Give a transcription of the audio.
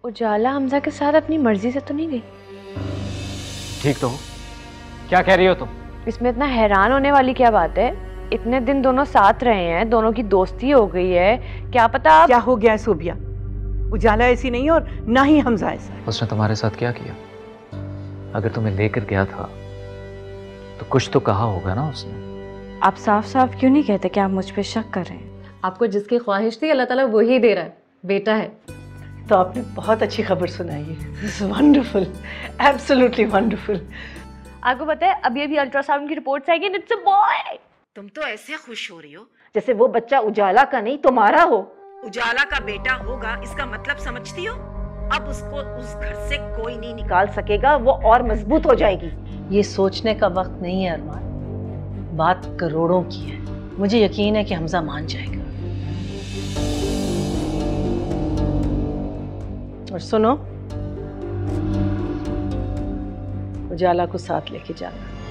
उजाला हमजा के साथ अपनी मर्जी से तो नहीं गई? ठीक तो हो? क्या कह रही हो तुम? इसमें इतना हैरान होने वाली क्या बात है? इतने दिन दोनों साथ रहे हैं, दोनों की दोस्ती हो गई है, क्या पता क्या हो गया है सोबिया? उजाला ऐसी नहीं और ना ही हमजा ऐसा। उसने तुम्हारे साथ क्या किया? अगर तुम्हें लेकर गया था तो कुछ तो कहा होगा ना उसने। आप साफ साफ क्यों नहीं कहते कि आप मुझ पे शक कर रहे हैं? आपको जिसकी ख्वाहिश थी अल्लाह ताला वही दे रहा है, बेटा है। तो आपने बहुत अच्छी खबर सुनाई है। Wonderful, absolutely wonderful. आपको पता है अभी अभी अल्ट्रासाउंड की रिपोर्ट्स आएगी, इट्स अ बॉय। तुम तो ऐसे खुश हो रही हो जैसे वो बच्चा उजाला का नहीं तुम्हारा हो। उजाला का बेटा होगा इसका मतलब समझती हो? अब उसको उस घर से कोई नहीं निकाल सकेगा, वो और मजबूत हो जाएगी। ये सोचने का वक्त नहीं है अरमान, बात करोड़ों की है। मुझे यकीन है कि हमजा मान जाएगा। और सुनो, उजाला को साथ लेके जाना।